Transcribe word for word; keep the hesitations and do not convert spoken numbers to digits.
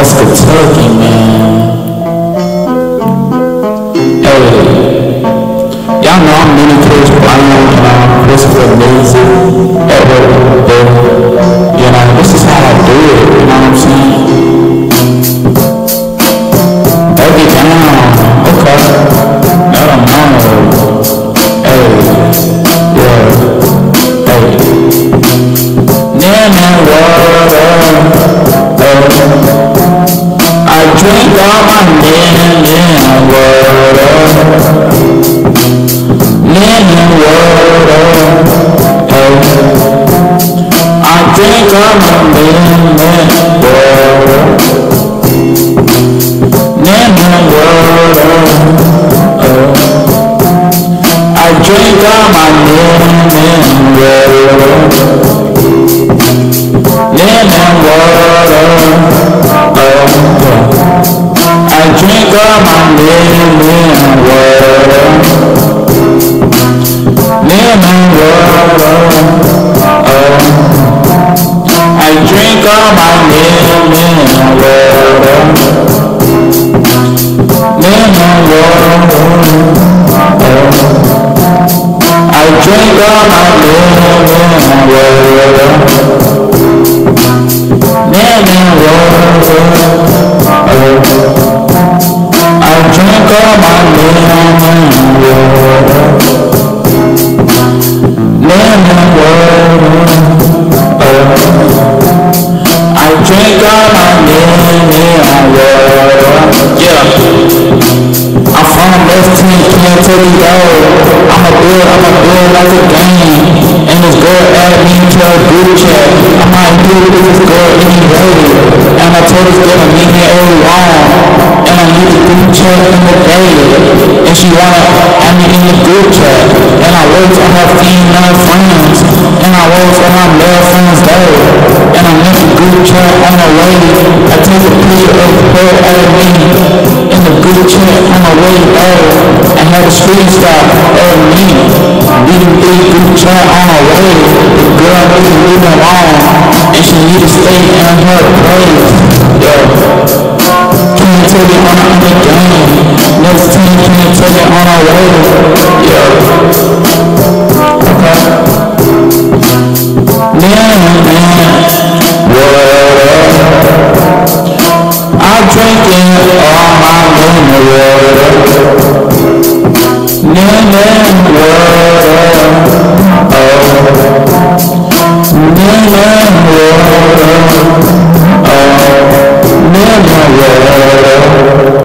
West Kentucky, man. Hey, y'all know I'm Mini Chris Brown and I'm Christopher Lazy. Hey, but, you know, this is how I do it, you know what I'm saying? Break it down, okay. Let them know. Hey, yeah, hey. Lemon water, I drink all my lemon water. Lemon water, I drink all my lemon water. Lemon water, I drink all my lemon water. Lemon water, I drink all my lemon water. Lemon water, I drink all my lemon water. Lemon water, I drink all my lemon water. Lemon water, I drink all my lemon water. Lemon water, I drink all my lemon water. Yeah, I'm from Lexington, Kentucky, though. I'ma build, I'ma build like a game. And this girl added me to a group chat. I might do this girl anyway. And I told this girl to meet me early on. And I need the group chat in the day. And she wanna add me in the group chat. And I worked on her female friends. And I worked on her male friends though. And I met the group chat on the way. I took a picture of her added me in the group chat on the way though. And had a screenshot of me leaving the group chat on the way. The girl needed to leave her alone. And she needed to stay in her place. Yeah. Can't take it on the game. Next team can't take it on our way. Yeah. Okay. Lemon water, I'm drinking all my lemon water. Lemon water, oh, lemon water, oh, lemon water.